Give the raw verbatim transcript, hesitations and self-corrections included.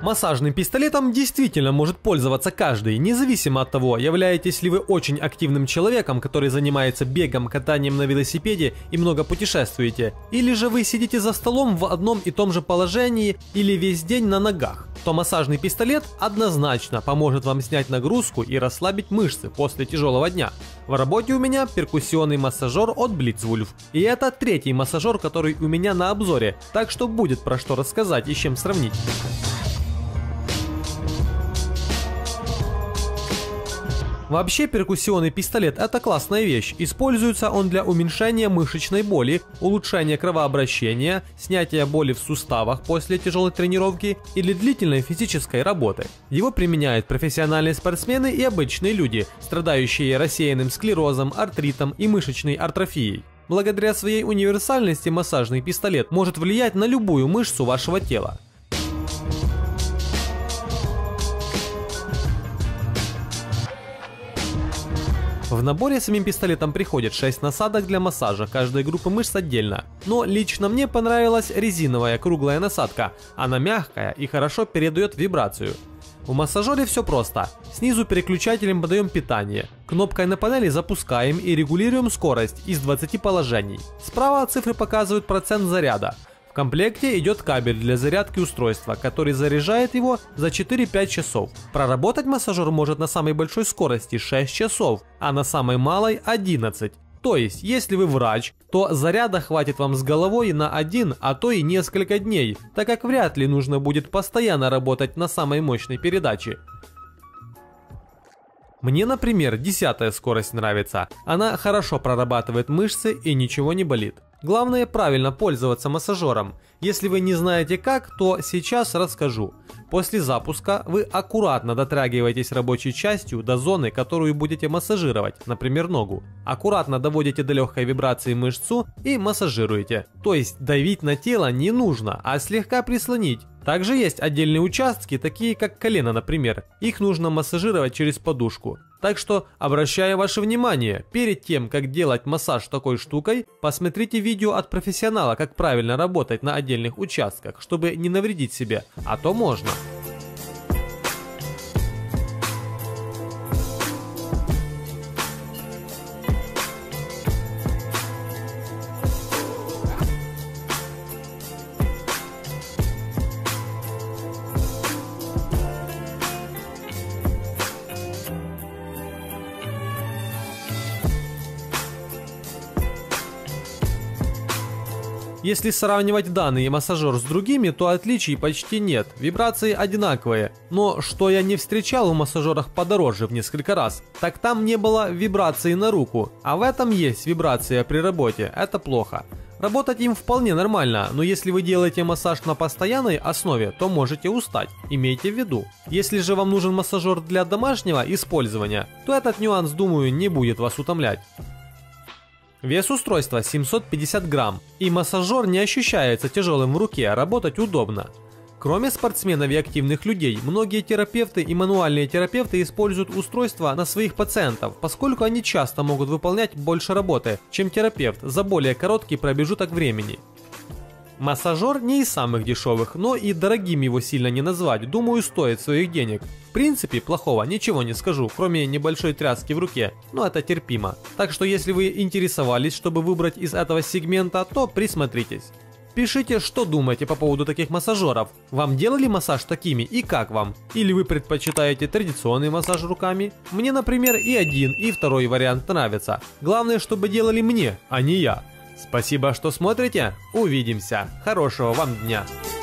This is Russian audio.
Массажным пистолетом действительно может пользоваться каждый, независимо от того, являетесь ли вы очень активным человеком, который занимается бегом, катанием на велосипеде и много путешествуете, или же вы сидите за столом в одном и том же положении или весь день на ногах, то массажный пистолет однозначно поможет вам снять нагрузку и расслабить мышцы после тяжелого дня. В работе у меня перкуссионный массажер от Blitzwolf, и это третий массажер, который у меня на обзоре, так что будет про что рассказать и с чем сравнить. Вообще перкуссионный пистолет — это классная вещь. Используется он для уменьшения мышечной боли, улучшения кровообращения, снятия боли в суставах после тяжелой тренировки или длительной физической работы. Его применяют профессиональные спортсмены и обычные люди, страдающие рассеянным склерозом, артритом и мышечной атрофией. Благодаря своей универсальности массажный пистолет может влиять на любую мышцу вашего тела. В наборе самим пистолетом приходит шесть насадок для массажа каждой группы мышц отдельно. Но лично мне понравилась резиновая круглая насадка. Она мягкая и хорошо передает вибрацию. В массажере все просто. Снизу переключателем подаем питание. Кнопкой на панели запускаем и регулируем скорость из двадцати положений. Справа цифры показывают процент заряда. В комплекте идет кабель для зарядки устройства, который заряжает его за четыре-пять часов. Проработать массажер может на самой большой скорости шесть часов, а на самой малой одиннадцать. То есть, если вы врач, то заряда хватит вам с головой на один, а то и несколько дней, так как вряд ли нужно будет постоянно работать на самой мощной передаче. Мне, например, десятая скорость нравится. Она хорошо прорабатывает мышцы и ничего не болит. Главное правильно пользоваться массажером. Если вы не знаете как, то сейчас расскажу. После запуска вы аккуратно дотрагиваетесь рабочей частью до зоны, которую будете массажировать, например, ногу. Аккуратно доводите до легкой вибрации мышцу и массажируете. То есть давить на тело не нужно, а слегка прислонить. Также есть отдельные участки, такие как колено, например. Их нужно массажировать через подушку. Так что обращаю ваше внимание, перед тем, как делать массаж такой штукой, посмотрите видео от профессионала, как правильно работать на отдельных участках, чтобы не навредить себе, а то можно. Если сравнивать данный массажер с другими, то отличий почти нет, вибрации одинаковые. Но что я не встречал в массажерах подороже в несколько раз, так там не было вибрации на руку, а в этом есть вибрация при работе, это плохо. Работать им вполне нормально, но если вы делаете массаж на постоянной основе, то можете устать, имейте в виду. Если же вам нужен массажер для домашнего использования, то этот нюанс, думаю, не будет вас утомлять. Вес устройства семьсот пятьдесят грамм, и массажер не ощущается тяжелым в руке, работать удобно. Кроме спортсменов и активных людей, многие терапевты и мануальные терапевты используют устройство на своих пациентов, поскольку они часто могут выполнять больше работы, чем терапевт, за более короткий промежуток времени. Массажер не из самых дешевых, но и дорогим его сильно не назвать, думаю, стоит своих денег. В принципе, плохого ничего не скажу, кроме небольшой тряски в руке, но это терпимо. Так что если вы интересовались, чтобы выбрать из этого сегмента, то присмотритесь. Пишите, что думаете по поводу таких массажеров. Вам делали массаж такими и как вам? Или вы предпочитаете традиционный массаж руками? Мне, например, и один, и второй вариант нравится. Главное, чтобы делали мне, а не я. Спасибо, что смотрите. Увидимся. Хорошего вам дня.